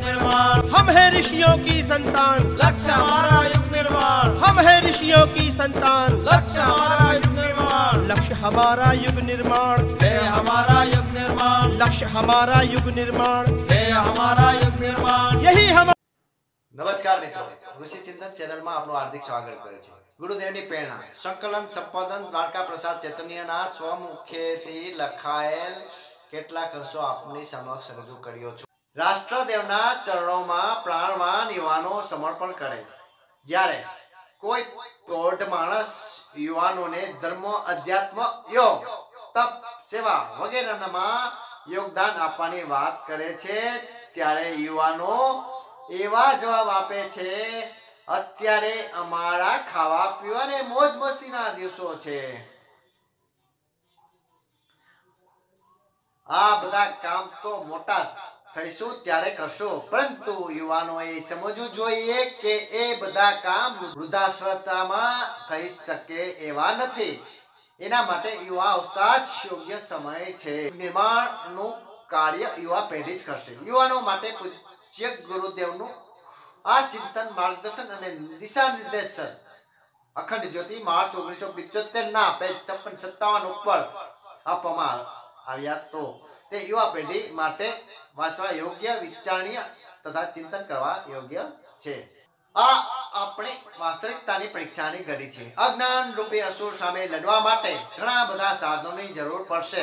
निर्माण। हम है ऋषियों की संतान, लक्ष्य हमारा युग निर्माण। हम है ऋषियों की संतान, लक्ष्य हमारा युग निर्माण। लक्ष्य हमारा युग निर्माण, है हमारा युग निर्माण। लक्ष्य हमारा युग निर्माण, है हमारा युग निर्माण। यही हम। नमस्कार मित्रों, ऋषि चिंतन चैनल में आपનું हार्दिक स्वागत કરે છે। ગુરુદેવની પ્રેરણા સંકલન સંપાદન દ્વારકા પ્રસાદ ચૈતન્યના સ્વમુખેથી લખાયેલ કેટલાક અંશો આપની સમક્ષ રજૂ કર્યો છું। રાષ્ટ્રદેવના ચરણોમાં પ્રાણવાન યુવાનો સમર્પણ કરે। જ્યારે કોઈ પ્રૌઢ માણસ યુવાનોને ધર્મ, અધ્યાત્મ, યોગ, તપ, સેવા વગેરેમાં યોગદાન આપવાની વાત કરે છે, ત્યારે યુવાનો એવા જવાબ આપે છે, અત્યારે અમારા ખાવા પીવા ને મોજ મસ્તીના દિવસો છે, આ બધા કામ તો મોટા થઈશું ત્યારે કરશો। પરંતુ યુવાનોએ સમજવું જોઈએ કે એ બધા કામ વૃદ્ધાશ્રમમાં થઈ શકે એવા નથી। એના માટે યુવા અવસ્થા જ યોગ્ય સમય છે। નિર્માણનું કાર્ય યુવા પેઢી જ કરશે। યુવાનો માટે પૂજ્ય ગુરુદેવનું આ ચિંતન, માર્ગદર્શન અને દિશા નિર્દેશન અખંડ જ્યોતિ માર્ચ 1975 ના પેજ 56-57 ઉપર આપવામાં આવ્યા। તો તે યુવા પેઢી માટે વાંચવા યોગ્ય, વિચારણીય તથા ચિંતન કરવા યોગ્ય છે। આ આપણે વાસ્તવિકતાની પરીક્ષાની ઘડી છે। અજ્ઞાન રૂપી અસુર સામે લડવા માટે ઘણા બધા સાધનોની જરૂર પડશે।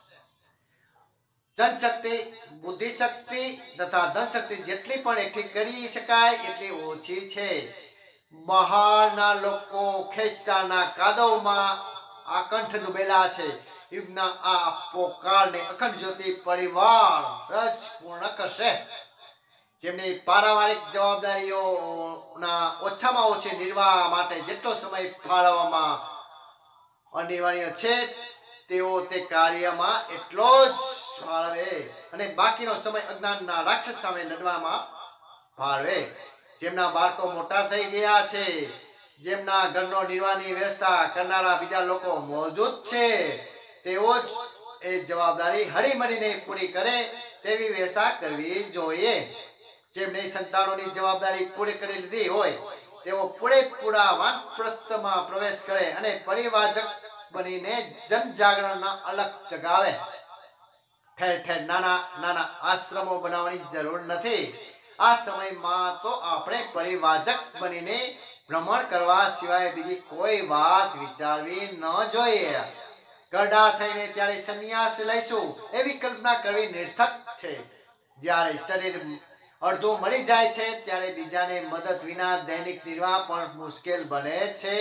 जनशक्ति, बुद्धिशक्ति तथा धनशक्ति जेटली पण एकठी करी शकाय एटली ओછી છે। બહારના લોકો ખેંચતાના કાદવમાં આકંઠ ડૂબેલા છે। યુગના આ પોકારને અખંડ જ્યોતિ પરિવાર જ પૂર્ણ કરશે। જેમની પારિવારિક જવાબદારીઓના ઓછામાં ઓછી નિર્વાહ માટે જેટલો સમય ફાળવવામાં અનિવાર્ય છે, તેઓ તે કાર્યમાં એટલો જ ફાળવે અને બાકીનો સમય અજ્ઞાનના રાક્ષસ સામે લડવામાં ફાળવે। જેમના બાળકો મોટા થઈ ગયા છે, જેમના ઘરનો નિર્વાહની વ્યવસ્થા કરનારા બીજા લોકો મોજૂદ છે, તેઓ જ એ જવાબદારી હળીમળીને પૂરી કરે તેવી વ્યવસ્થા કરવી જોઈએ। જેમને સંતાનોની જવાબદારી પૂરી કરી લીધી હોય તેઓ પૂરેપૂરા વાનપ્રસ્થમાં પ્રવેશ કરે અને પરિવારજક બનીને જનજાગરણના અલગ જગાવે। ઠેર ઠેર નાના નાના આશ્રમો બનાવવાની જરૂર નથી। આ સમયમાં તો આપણે પરિવારજક બનીને ભ્રમણ કરવા સિવાય બીજી કોઈ વાત વિચારવી ન જોઈએ। ગરડા થઈને ત્યારે સંન્યાસ લઈશું એવી કલ્પના કરવી નિર્થક છે। જ્યારે શરીર અડધું મળી જાય છે ત્યારે બીજાને મદદ વિના દૈનિક નિર્વાહ પણ મુશ્કેલ બને છે।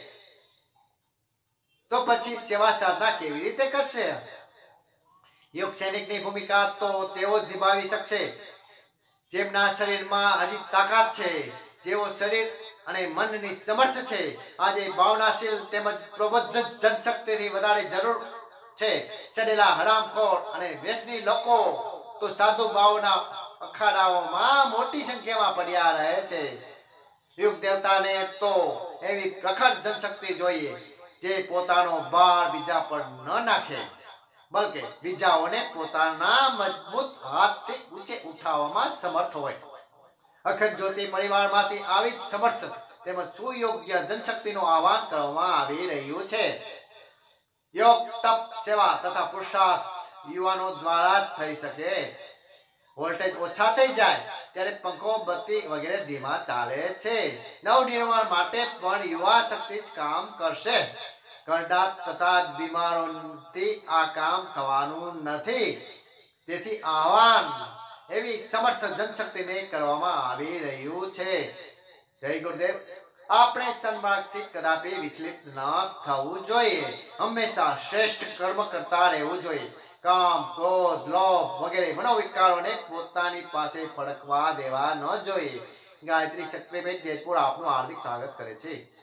तो પછી સેવા સાધના કેવી રીતે કરશે? યોગ સૈનિકની ભૂમિકા તો તેઓ જ નિભાવી શકશે જેમના શરીરમાં હજી તાકાત છે, જેઓ શરીર અને મનની સમર્થ છે। આજે ભાવનાશીલ તેમજ પ્રબુદ્ધ જનશક્તિની વધારે જરૂર છે। ચડેલા હરામખોર અને વ્યસની લોકો તો સાધુ ભાવના અખાડાઓમાં મોટી સંખ્યામાં પડ્યા રહે છે। યુગ દેવતાને તો એવી પ્રખર જનશક્તિ જોઈએ જે પોતાનો ભાર બીજા પર ન નાખે, બલકે બીજાઓને પોતાના મજબૂત હાથથી ઊંચે ઉઠાવવામાં સમર્થ હોય। અખંડ જ્યોતિ પરિવારમાંથી આવી જ સમર્થ તેમજ સુયોગ્ય જનશક્તિનું આહ્વાન કરવામાં આવી રહ્યું છે। યોગ, તપ, સેવા તથા પુરુષાર્થ યુવાનો દ્વારા જ થઈ શકે। વોલ્ટેજ ઓછા થઈ જાય ત્યારે પંખો, બત્તી વગેરે ધીમા ચાલે છે। નવનિર્માણ માટે પણ યુવા શક્તિ જ કામ કરશે। ગરડા તથા બીમારોથી આ કામ થવાનું નથી। તેથી આહ્વાન એવી સમર્થ જનશક્તિને કરવામાં આવી રહ્યું છે। જય ગુરુદેવ। આપણે સન્માર્ગથી કદાપી વિચલિત ન થવું જોઈએ। હંમેશા શ્રેષ્ઠ કર્મ કરતા રહેવું જોઈએ। કામ, ક્રોધ, લોભ વગેરે મનોવિકારોને પોતાની પાસે ફડકવા દેવા ન જોઈએ। ગાયત્રી શક્તિપીઠ જેતપુર આપનું હાર્દિક સ્વાગત કરે છે।